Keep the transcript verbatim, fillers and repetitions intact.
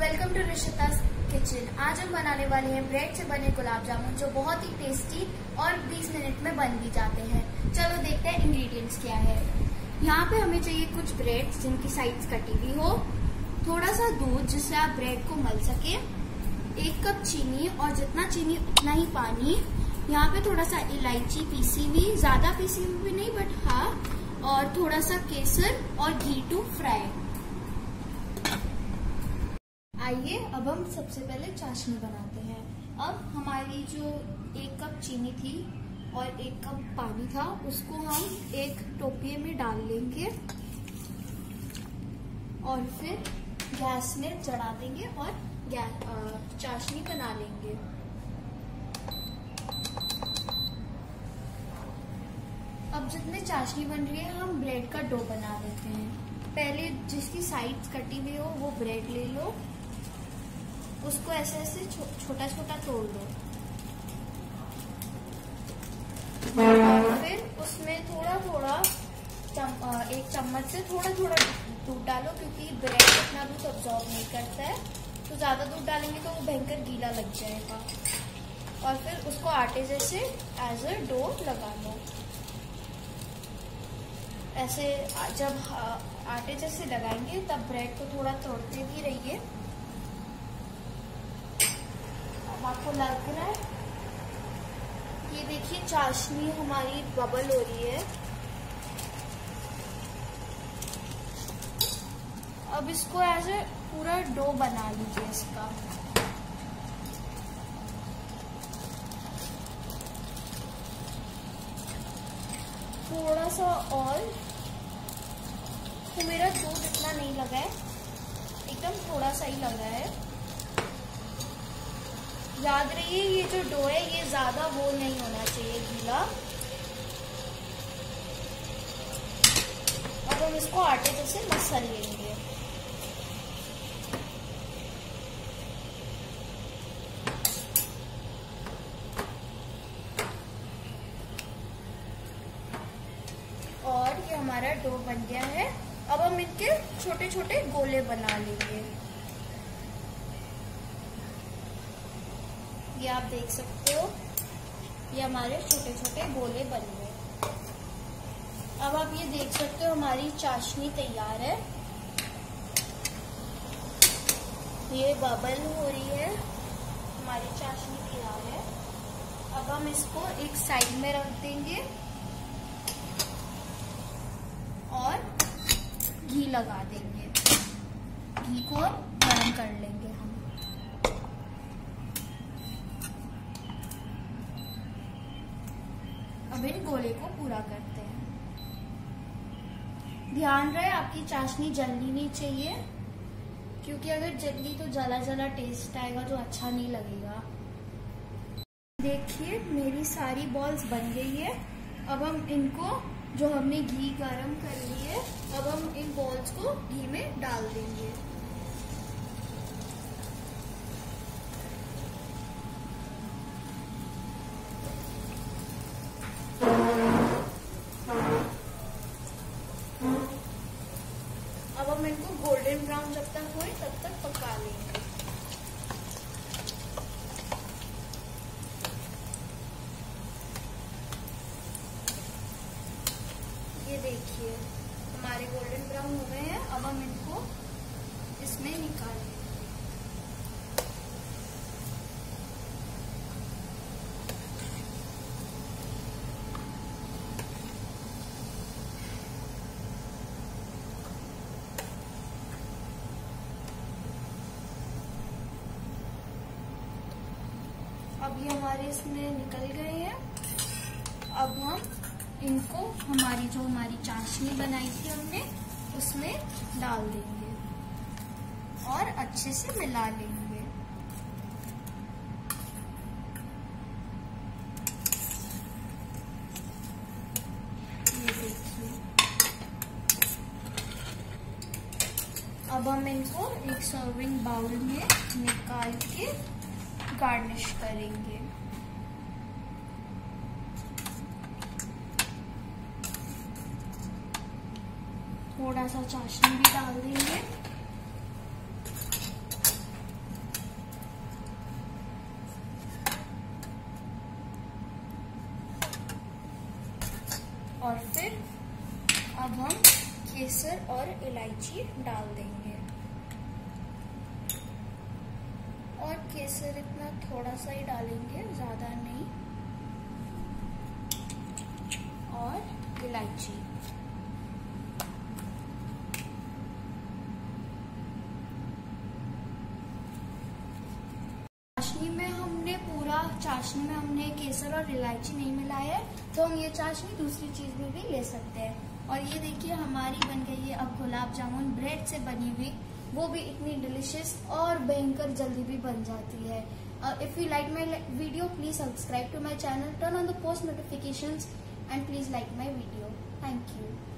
Welcome to रिशिता's kitchen. आज हम बनाने वाले हैं ब्रेड से बने गुलाब जामुन, जो बहुत ही टेस्टी और बीस मिनट में बन भी जाते हैं। चलो देखते हैं इंग्रेडिएंट्स क्या है। यहाँ पे हमें चाहिए कुछ ब्रेड जिनकी साइड्स कटी हुई हो, थोड़ा सा दूध जिससे आप ब्रेड को मल सके, एक कप चीनी और जितना चीनी उतना ही पानी। यहाँ पे थोड़ा सा इलायची पीसी हुई, ज्यादा पीसी हुई भी नहीं बट हाँ, और थोड़ा सा केसर और घी टू फ्राई। आइए अब हम सबसे पहले चाशनी बनाते हैं। अब हमारी जो एक कप चीनी थी और एक कप पानी था उसको हम एक टोपिये में डाल लेंगे और फिर गैस में चढ़ा देंगे और गैस चाशनी बना लेंगे। अब जितने चाशनी बन रही है हम ब्रेड का डो बना लेते हैं। पहले जिसकी साइड्स कटी हुई हो वो ब्रेड ले लो, उसको ऐसे ऐसे छो, छोटा छोटा तोड़ दो और फिर उसमें थोड़ा थोड़ा चम, एक चम्मच से थोड़ा थोड़ा दूध डालो, क्योंकि ब्रेड इतना दूध अब्सॉर्ब नहीं करता है, तो ज्यादा दूध डालेंगे तो वो भयंकर गीला लग जाएगा। और फिर उसको आटे जैसे एज अ डो लगा लो। ऐसे जब आटे जैसे लगाएंगे तब ब्रेड को थोड़ा तोड़ते भी रहिए। आपको लग रहा है ये देखिए चाशनी हमारी बबल हो रही है। अब इसको ऐसे पूरा डो बना लीजिए इसका। थोड़ा सा और, तो मेरा डो इतना नहीं लगा है, एकदम थोड़ा सा ही लगा है। याद रहिए ये जो डो है ये ज्यादा वो नहीं होना चाहिए गीला। अब हम इसको आटे जैसे मसल लेंगे। और ये हमारा डो बन गया है। अब हम इनके छोटे छोटे गोले बना लेंगे। ये आप देख सकते हो ये हमारे छोटे छोटे गोले बन गए। अब आप ये देख सकते हो हमारी चाशनी तैयार है। ये बबल हो रही है, हमारी चाशनी तैयार है। अब हम इसको एक साइड में रख देंगे और घी लगा देंगे। घी को गर्म कर लेंगे हम। अब इन गोले को पूरा करते हैं। ध्यान रहे आपकी चाशनी जलनी नहीं चाहिए, क्योंकि अगर जली तो जला जला टेस्ट आएगा जो अच्छा नहीं लगेगा। देखिए मेरी सारी बॉल्स बन गई है। अब हम इनको, जो हमने घी गरम कर ली है, अब हम इन बॉल्स को घी में डाल देंगे। अब हम इनको गोल्डन ब्राउन जब तक होए तब तक पका लेंगे। ये देखिए हमारे गोल्डन ब्राउन हो गए हैं। अब हम इनको इसमें निकालेंगे। अब ये हमारे इसमें निकल गए हैं। अब हम इनको हमारी जो हमारी चाशनी बनाई थी हमने उसमें डाल देंगे और अच्छे से मिला लेंगे। ये देखिए अब हम इनको एक सर्विंग बाउल में निकाल के गार्निश करेंगे। थोड़ा सा चाशनी भी डाल देंगे। और इलायची डाल देंगे और केसर इतना थोड़ा सा ही डालेंगे, ज्यादा नहीं, और इलायची। चाशनी में हमने पूरा चाशनी में हमने केसर और इलायची नहीं मिलाया है, तो हम ये चाशनी दूसरी चीज में भी ले सकते हैं। और ये देखिए हमारी बन गई है अब गुलाब जामुन ब्रेड से बनी हुई, वो भी इतनी डिलिशियस और भयंकर जल्दी भी बन जाती है। If you like my video please subscribe to my channel, turn on the post notifications and please like my video. Thank you.